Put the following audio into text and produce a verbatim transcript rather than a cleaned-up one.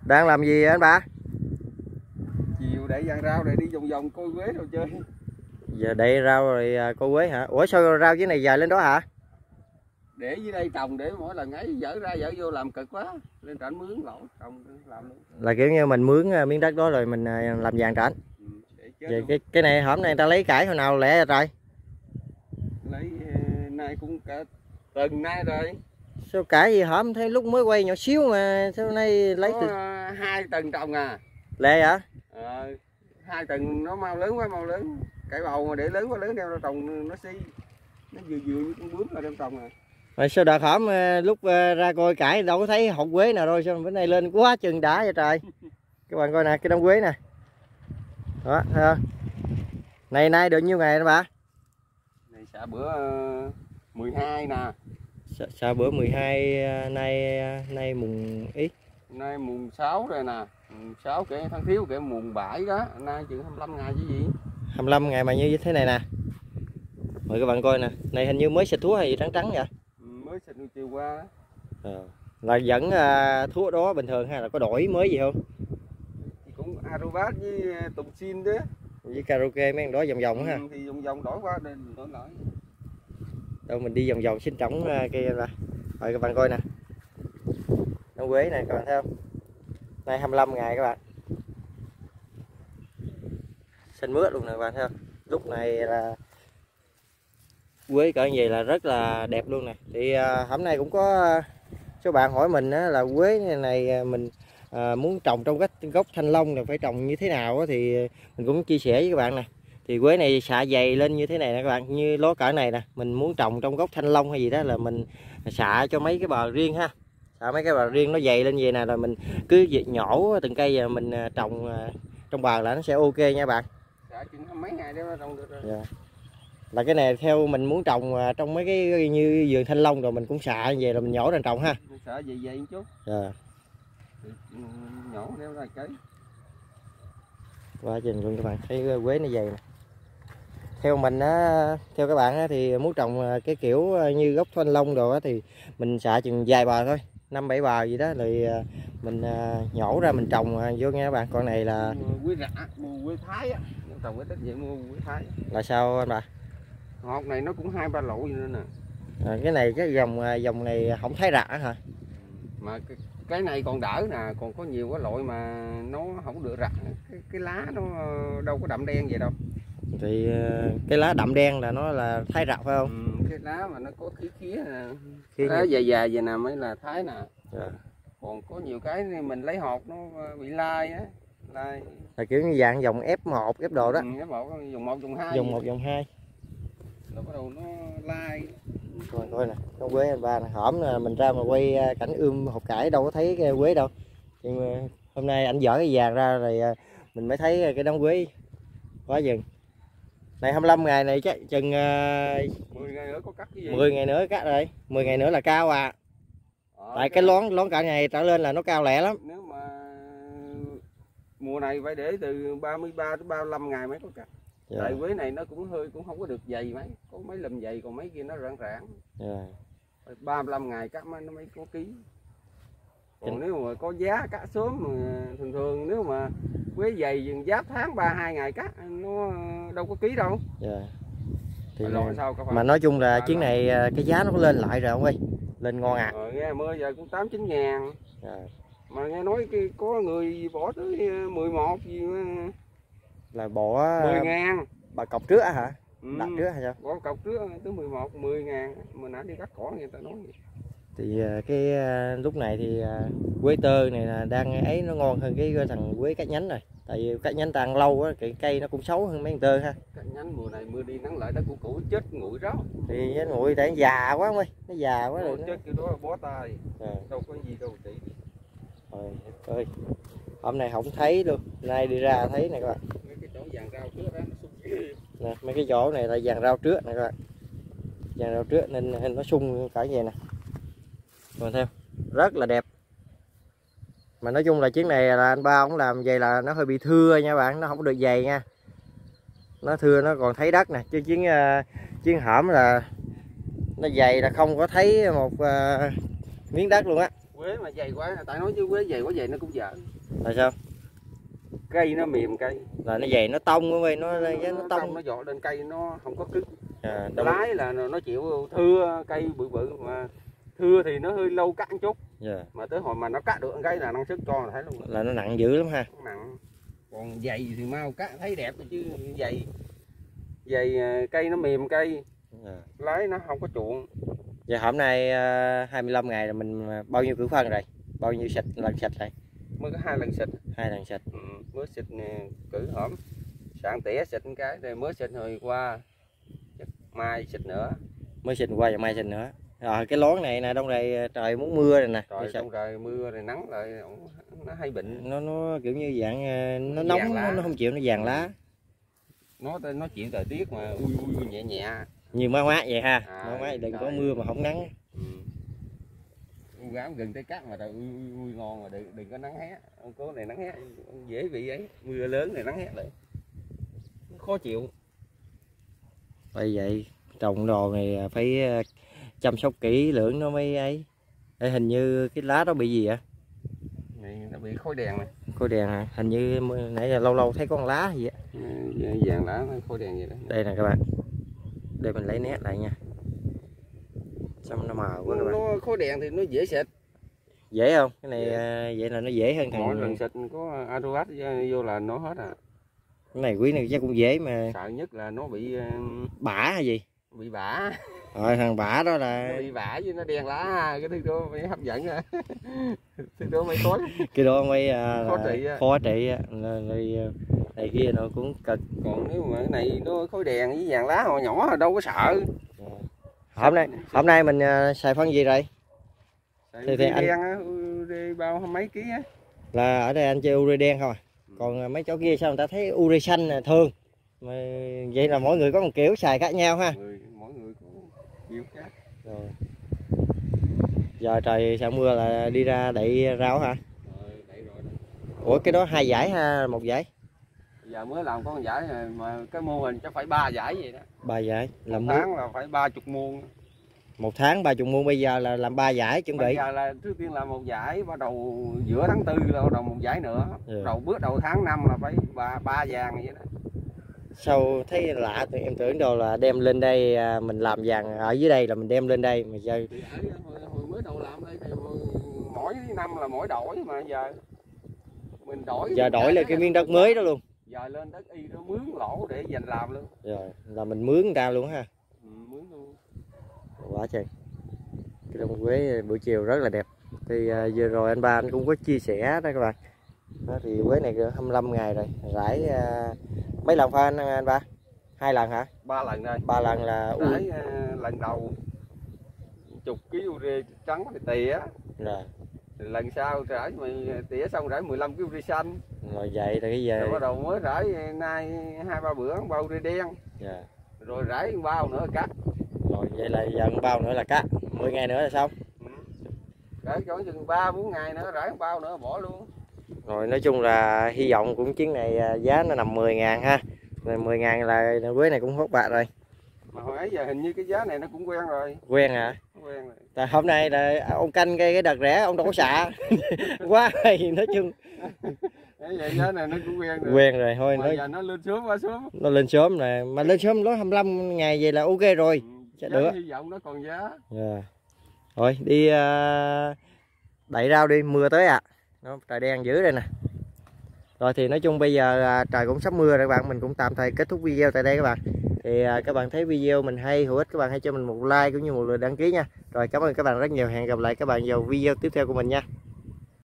Đang làm gì anh ba? Chiều để dàn rau để đi vòng vòng coi quế rồi chơi. Giờ đậy rau rồi coi quế hả? Ủa sao rau dưới này dài lên đó hả? Để dưới đây trồng để mỗi lần ấy dỡ ra dỡ vô làm cực quá. Lên trển mướn lỗ trồng làm luôn. Là kiểu như mình mướn miếng đất đó rồi mình làm vàng trển. Ừ, Vậy cái cái này hổm này người ta lấy cải hồi nào lẻ rồi? Lấy nay cũng cả tuần nay rồi. Sao cải gì hổm thấy lúc mới quay nhỏ xíu mà sao nay lấy có từ hai tuần trồng à? lẹ hả? Ờ, hai tuần nó mau lớn quá mau lớn. Cải bầu mà để lớn quá lớn đeo ra trồng nó si. Nó vừa vừa như con bướm là đem trồng à. Rồi sao đợt hổm lúc ra coi cải đâu có thấy hột quế nào rồi, sao bữa nay lên quá chừng đã vậy trời. Các bạn coi nè, cái đống quế nè. Đó, thấy không? Này nay được nhiêu ngày đó bà? Này xả bữa uh, mười hai nè. Sao bữa mười hai, nay nay mùng ít. Nay mùng sáu rồi nè. Mùng sáu kể tháng thiếu kể mùng bảy đó, nay chừng hai mươi lăm ngày chứ gì. hai mươi lăm ngày mà như thế này nè. Mời các bạn coi nè, này hình như mới xịt thuốc hay gì trắng trắng vậy? Ừ, mới xịt chiều qua đó. Ờ. Là vẫn uh, thuốc đó bình thường hay là có đổi mới gì không? Thì cũng Arobat với Tùng Xin đó. Với karaoke mấy đó vòng vòng ừ, ha. Thì vòng vòng đổi qua nên đổi lại. Đâu mình đi vòng vòng xin trống kia ra. Rồi các bạn coi nè. Đống quế này các bạn thấy không? Nay hai mươi lăm ngày các bạn. Xanh mướt luôn nè các bạn thấy không? Lúc này là quế cỡ như vậy là rất là đẹp luôn nè. Thì uh, hôm nay cũng có uh, số bạn hỏi mình á, là quế này, này mình uh, muốn trồng trong cái gốc thanh long này phải trồng như thế nào á, thì mình cũng chia sẻ với các bạn nè. Thì quế này xạ dày lên như thế này nè các bạn, như ló cỡ này nè, mình muốn trồng trong gốc thanh long hay gì đó là mình xạ cho mấy cái bờ riêng ha. Xạ mấy cái bờ riêng nó dày lên vậy nè, rồi mình cứ nhổ từng cây và mình trồng uh, trong bờ là nó sẽ ok nha bạn. Xạ chừng mấy ngày để trồng được rồi. Yeah. Là cái này theo mình muốn trồng trong mấy cái như vườn thanh long rồi mình cũng xạ như vậy rồi mình nhổ ra trồng ha. Xạ vậy vậy một chút. Yeah. Nhổ đeo ra cái. Quá trình luôn các bạn, thấy quế nó dày nè. Theo mình á, theo các bạn á, thì muốn trồng cái kiểu như gốc thanh long rồi á, thì mình xạ chừng vài bờ thôi, năm bảy bờ gì đó rồi mình nhổ ra mình trồng vô nha các bạn. Con này là quế rạ, mua quế thái á, trồng cái đất vậy mua quế thái. Là sao anh bà? Ngọt này nó cũng hai ba lỗ vậy nữa nè. À, cái này cái dòng dòng này không thấy rạ hả? Mà cái, cái này còn đỡ nè, còn có nhiều cái loại mà nó không được rạ, cái, cái lá nó đâu có đậm đen vậy đâu. Thì cái lá đậm đen là nó là thái rạ phải không? Ừ, cái lá mà nó có khí khía nè, khí lá dài dài vậy nè mới là thái nè. Dạ. Còn có nhiều cái mình lấy hột nó bị lai á, lai. Là kiểu như dạng dòng ép một ép đồ đó. Ừ, ép một, dòng một dòng hai. Dòng một dòng hai. Rồi bắt đầu nó lai. Rồi coi nè, con quế anh ba nè, hổm mình ra mà quay cảnh ươm hột cải đâu có thấy cái quế đâu. Nhưng mà hôm nay anh dở cái vàng ra rồi mình mới thấy cái đống quế quá dừng. Này hai mươi lăm ngày này chắc chừng uh, mười ngày nữa có cắt cái gì? mười ngày nữa cắt rồi, mười ngày nữa là cao à. Ờ, tại cái, cái lón lón cả ngày trở lên là nó cao lẹ lắm. Nếu mà mùa này phải để từ ba mươi ba tới ba mươi lăm ngày mới có cắt. Dạ. Tại quế này nó cũng hơi cũng không có được dày mấy, có mấy lùm dày còn mấy kia nó rạn rạn. Dạ. ba mươi lăm ngày cắt nó mới có ký. Còn Chính... nếu mà có giá cắt sớm mà thường thường nếu mà quế dày dừng giáp tháng ba hai ngày cắt nó đâu có ký đâu. Dạ. Thì sao mà nói chung là chuyến này cái giá nó có lên lại rồi không ơi, lên ngon à. Rồi nghe mưa giờ cũng tám chín ngàn. Dạ. Mà nghe nói cái có người bỏ tới mười một gì mà... là bỏ mười ngàn. Bà cọc trước hả? Ừ. Đặt trước hay sao? Bỏ cọc trước tới mười một, mười ngàn. Mà nãy đi cắt cỏ người ta nói vậy. Thì cái lúc này thì quế tơ này là đang ấy nó ngon hơn cái thằng quế cắt nhánh rồi. Tại vì cắt nhánh tàn lâu á, cái cây nó cũng xấu hơn mấy con tơ ha. Cắt nhánh mùa này mưa đi nắng lại nó cũng cũ chết nguội đó. Thì nhánh nguội tại nó già quá ơi, nó già quá rồi. Chết kiểu đó bó tay. À. Đâu có gì đâu chị. Rồi, ơi. Hôm nay không thấy luôn, nay đi ra thấy này các bạn. Mấy cái chỗ vàng rau trước đó nó sung. Nè, mấy cái chỗ này là vàng rau trước nè các bạn. Vàng rau trước nên nó sung cả vậy nè. Còn theo, rất là đẹp. Mà nói chung là chuyến này là anh ba ông làm vậy là nó hơi bị thưa nha bạn, nó không được dày nha. Nó thưa nó còn thấy đất nè, chứ chuyến uh, chuyến hổm là nó dày là không có thấy một uh, miếng đất luôn á. Quế mà dày quá, tại nói chứ quế dày quá dày nó cũng dở. Là sao? Cây nó mềm cây. Là nó dày nó tông quá, nó nó, nó, nó tông nó dọ lên cây nó không có cứng. À, đông... Lái là nó chịu thưa cây bự bự mà thưa thì nó hơi lâu cắt một chút. Yeah. Mà tới hồi mà nó cắt được cái là năng suất cho là thấy luôn. Là nó nặng dữ lắm ha. Nặng. Còn dày thì mau cắt thấy đẹp chứ dày. Dày cây nó mềm cây. Yeah. Lái nó không có chuộng. Giờ hôm nay uh, hai mươi lăm ngày là mình bao nhiêu cử phân rồi? Bao nhiêu xịt lần xịt rồi? Mới có hai lần xịt. Hai lần xịt. Ừ, mới xịt cử hổm. Sạn tỉa xịt cái rồi mới xịt hồi qua. Mai xịt nữa. Mới xịt qua và mai xịt nữa. Rồi cái lón này nè, đông đây trời muốn mưa rồi nè. Trời trong trời mưa rồi nắng lại nó hay bệnh. Nó nó kiểu như dạng nó nóng nó, nó không chịu, nó vàng lá. Nó nó chịu thời tiết mà ui ui nhẹ nhẹ. Như má mát vậy ha. À, má mát đừng trời. có mưa mà không nắng. Ừ. Gám gần tới cắt mà trời ui, ui, ui ngon mà đừng đừng có nắng hé. Ông cố này nắng hé dễ bị ấy, mưa lớn này nắng hé lại. Khó chịu. Bởi vậy trồng đồ này phải chăm sóc kỹ lưỡng nó mới ấy. Ê, hình như cái lá đó bị gì vậy? Này nó bị khói đèn này. Khói đèn hả? Hình như nãy là lâu lâu thấy con lá gì á. Vàng lá khói đèn vậy đó. Đây nè các bạn. Để mình lấy nét lại nha. Xong nó màu quá các bạn. Nó khói đèn thì nó dễ xịt. Dễ không? Cái này dễ. Vậy là nó dễ hơn thằng. Mỗi lần xịt có Aroat vô là nó hết à. Cái này quý này chắc cũng dễ mà. Sợ nhất là nó bị bả hay gì? Bị bả. Rồi thằng bả đó là nó bị bả với nó đen lá, cái thứ đó mới hấp dẫn à. Thứ đó mới khó. Cái đó mới uh, khó trị á. Khó trị á. Này kia nó cũng cực. Còn nếu mà cái này nó khói đèn với vàng lá hồi nhỏ đâu có sợ. Hôm nay hôm nay mình uh, xài phân gì rồi? Thì, thì anh đen á, bao mấy ký á. Là ở đây anh chơi ure đen không à? Còn mấy chỗ kia sao người ta thấy ure xanh là thường. Mà vậy là mỗi người có một kiểu xài khác nhau ha. Người, mỗi người có kiểu khác. Rồi. Giờ trời sao mưa là đi ra đậy rau hả? Rồi, đậy rồi đó. Ủa cái đó hai giải ha, một giải? Giờ mới làm có một giải mà cái mô hình chắc phải ba giải vậy đó. Ba giải. Làm một tháng là phải ba chục muôn. Một tháng ba chục muôn, bây giờ là làm ba giải chuẩn bị. Bây giờ là trước tiên là một giải, bắt đầu giữa tháng tư là bắt đầu một giải nữa. Yeah. Đầu bước đầu tháng năm là phải ba ba vàng vậy đó. Sao thấy lạ, em tưởng đâu là đem lên đây mình làm vàng ở dưới đây là mình đem lên đây mà giờ. Thì ở, hồi, hồi mới đầu làm đây thì mỗi năm là mỗi đổi mà giờ mình đổi. Giờ đổi lên cái miếng đất mới đó luôn. Giờ lên đất y nó mướn lỗ để dành làm luôn. Rồi là mình mướn người ta luôn ha. Ừ, mướn luôn. Quá trời. Cái đồng quế buổi chiều rất là đẹp. Thì uh, vừa rồi anh ba anh cũng có chia sẻ đó các bạn. Đó, thì quế này hai mươi lăm ngày rồi. Rải uh, mấy lần pha anh, anh ba? Hai lần hả? Ba lần đây. Ba lần là rải uh, lần đầu chục ký ure trắng thì tỉa. Rồi. Lần sau rải mình tỉa xong rải mười lăm ký ure xanh. Rồi vậy thì cái giờ. Rồi bắt đầu mới rải nay hai ba bữa bao ure đen. Dạ. Rồi rải bao nữa cắt. Rồi vậy là giờ bao nữa là cắt, mười ngày nữa là xong. Ừ. Rải khoảng chừng ba bốn ngày nữa rải bao nữa bỏ luôn. Rồi nói chung là hy vọng cũng chuyến này giá nó nằm mười ngàn ha. Rồi mười ngàn là quế này cũng hốt bạc rồi. Mà hồi ấy giờ hình như cái giá này nó cũng quen rồi. Quen hả? Quen rồi. Tại hôm nay là ông canh cái cái đợt rẻ ông đâu có xạ. Quá hay nói chung. Cái vậy giá này nó cũng quen rồi. Quen rồi thôi. Mà nó giờ nó lên sớm quá sớm. Nó lên sớm nè, mà lên sớm nó hai mươi lăm ngày vậy là ok rồi. Ừ, được. Hy vọng nó còn giá. Yeah. Thôi đi uh, đậy rau đi, mưa tới à. Nó trời đen dữ đây nè. Rồi thì nói chung bây giờ trời cũng sắp mưa rồi các bạn, mình cũng tạm thời kết thúc video tại đây các bạn. Thì các bạn thấy video mình hay hữu ích, các bạn hãy cho mình một like cũng như một lượt đăng ký nha. Rồi cảm ơn các bạn rất nhiều, hẹn gặp lại các bạn vào video tiếp theo của mình nha.